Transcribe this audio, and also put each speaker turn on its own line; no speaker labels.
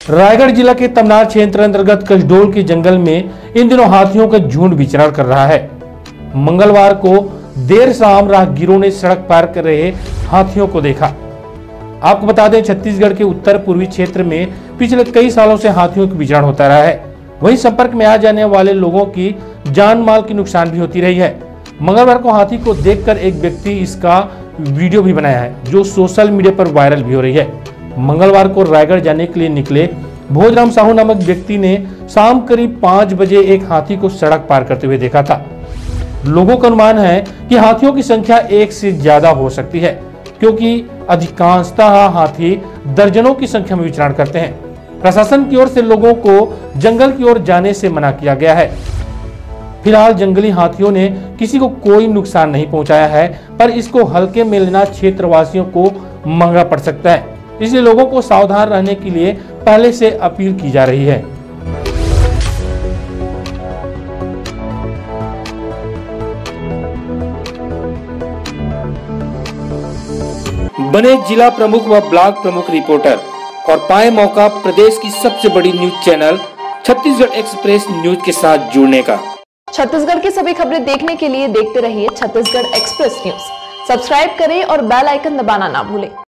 रायगढ़ जिला के तमनार क्षेत्र अंतर्गत कसडोल के जंगल में इन दिनों हाथियों का झुंड विचरण कर रहा है। मंगलवार को देर शाम राहगीरों ने सड़क पार कर रहे हाथियों को देखा। आपको बता दें, छत्तीसगढ़ के उत्तर पूर्वी क्षेत्र में पिछले कई सालों से हाथियों का विचरण होता रहा है। वहीं संपर्क में आ जाने वाले लोगों की जान माल की नुकसान भी होती रही है। मंगलवार को हाथी को देखकर एक व्यक्ति इसका वीडियो भी बनाया है, जो सोशल मीडिया पर वायरल भी हो रही है। मंगलवार को रायगढ़ जाने के लिए निकले भोजराम साहू नामक व्यक्ति ने शाम करीब 5 बजे एक हाथी को सड़क पार करते हुए देखा था। लोगों का अनुमान है कि हाथियों की संख्या 1 से ज्यादा हो सकती है, क्योंकि अधिकांशतः हाथी दर्जनों की संख्या में विचरण करते हैं। प्रशासन की ओर से लोगों को जंगल की ओर जाने से मना किया गया है। फिलहाल जंगली हाथियों ने किसी को कोई नुकसान नहीं पहुंचाया है, पर इसको हल्के में लेना क्षेत्रवासियों को महंगा पड़ सकता है। इसलिए लोगों को सावधान रहने के लिए पहले से अपील की जा रही है। बने जिला प्रमुख व ब्लॉक प्रमुख रिपोर्टर और पाए मौका प्रदेश की सबसे बड़ी news channel Chhattisgarh express news के साथ जुड़ने का।
छत्तीसगढ़ की सभी खबरें देखने के लिए देखते रहिए छत्तीसगढ़ एक्सप्रेस न्यूज। सब्सक्राइब करें और बेल आइकन दबाना ना भूलें।